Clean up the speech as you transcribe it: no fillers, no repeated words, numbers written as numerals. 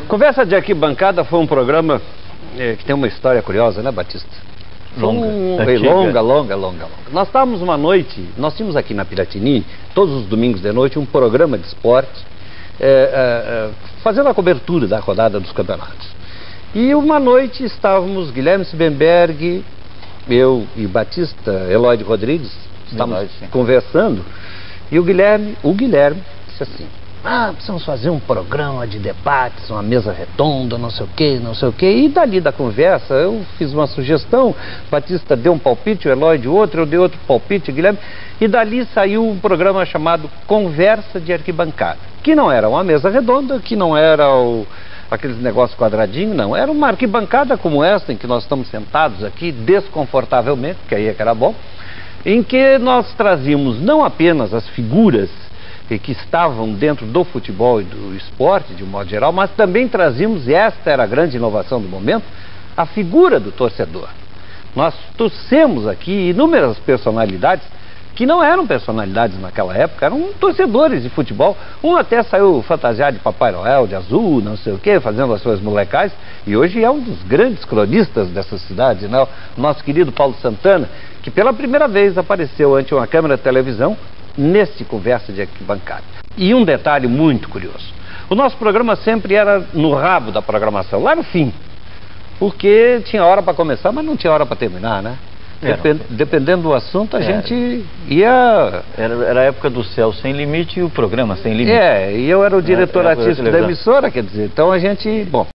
Conversa de Arquibancada foi um programa que tem uma história curiosa, né, Batista? Longa. Nós estávamos uma noite, nós tínhamos aqui na Piratini, todos os domingos de noite, um programa de esporte, fazendo a cobertura da rodada dos campeonatos. E uma noite estávamos, Guilherme Sibemberg, eu e Batista, Eloide Rodrigues, estávamos conversando, e o Guilherme disse assim: precisamos fazer um programa de debates, uma mesa redonda, não sei o quê. E dali da conversa, eu fiz uma sugestão, Batista deu um palpite, o Eloide outro, eu dei outro palpite, Guilherme, e dali saiu um programa chamado Conversa de Arquibancada, que não era uma mesa redonda, que não era aqueles negócios quadradinhos, não. Era uma arquibancada como esta, em que nós estamos sentados aqui, desconfortavelmente, porque aí é que era bom, em que nós trazíamos não apenas as figuras que estavam dentro do futebol e do esporte, de um modo geral, mas também trazíamos, e esta era a grande inovação do momento, a figura do torcedor. Nós trouxemos aqui inúmeras personalidades que não eram personalidades naquela época, eram torcedores de futebol. Um até saiu fantasiado de Papai Noel, de azul, não sei o quê, fazendo as suas molecais, e hoje é um dos grandes cronistas dessa cidade, né? O nosso querido Paulo Santana, que pela primeira vez apareceu ante uma câmera de televisão neste Conversa de Arquibancada. E um detalhe muito curioso: o nosso programa sempre era no rabo da programação, lá no fim, porque tinha hora para começar, mas não tinha hora para terminar, né? Dependendo do assunto, a gente ia... Era a época do Céu Sem Limite e o programa Sem Limite. E eu era o diretor artístico da emissora, quer dizer, então a gente... Bom...